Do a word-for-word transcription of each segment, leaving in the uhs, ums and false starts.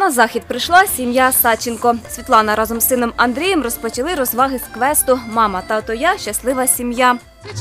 На захід прийшла сім'я Садченко. Світлана разом з сином Андрієм розпочали розваги з квесту «Мама, тато, я – щаслива сім'я».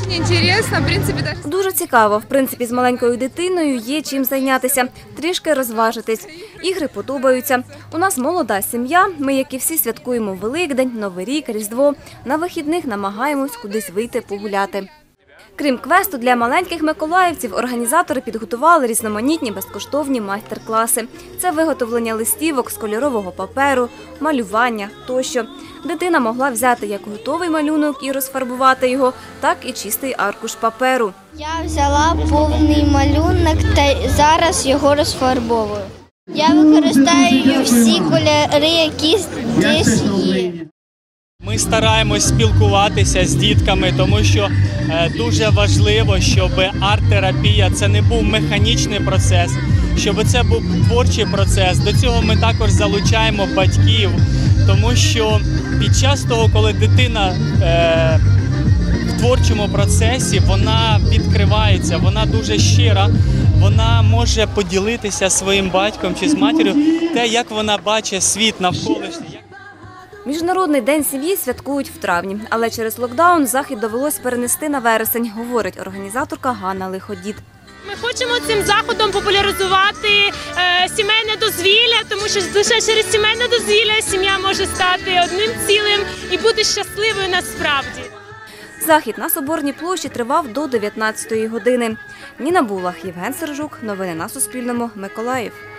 Дуже цікаво. В принципі, з маленькою дитиною є чим зайнятися, трішки розважитись. Ігри подобаються. У нас молода сім'я, ми, як і всі, святкуємо Великдень, Новий рік, Різдво. На вихідних намагаємось кудись вийти погуляти. Крім квесту, для маленьких миколаївців організатори підготували різноманітні безкоштовні майстер-класи. Це виготовлення листівок з кольорового паперу, малювання тощо. Дитина могла взяти як готовий малюнок і розфарбувати його, так і чистий аркуш паперу. Я взяла повний малюнок та зараз його розфарбовую. Я використовую всі кольори, які десь є. Ми стараємось спілкуватися з дітками, тому що дуже важливо, щоб арт-терапія – це не був механічний процес, щоб це був творчий процес. До цього ми також залучаємо батьків, тому що під час того, коли дитина е, в творчому процесі, вона відкривається, вона дуже щира, вона може поділитися своїм батьком чи з матір'ю те, як вона бачить світ навколишній. Міжнародний день сім'ї святкують в травні, але через локдаун захід довелось перенести на вересень, говорить організаторка Ганна Лиходід. Ми хочемо цим заходом популяризувати е, сімейне дозвілля, тому що лише через сімейне дозвілля сім'я може стати одним цілим і бути щасливою насправді. Захід на Соборній площі тривав до дев'ятнадцятої години. Ніна Булах, Євген Сержук. Новини на Суспільному. Миколаїв.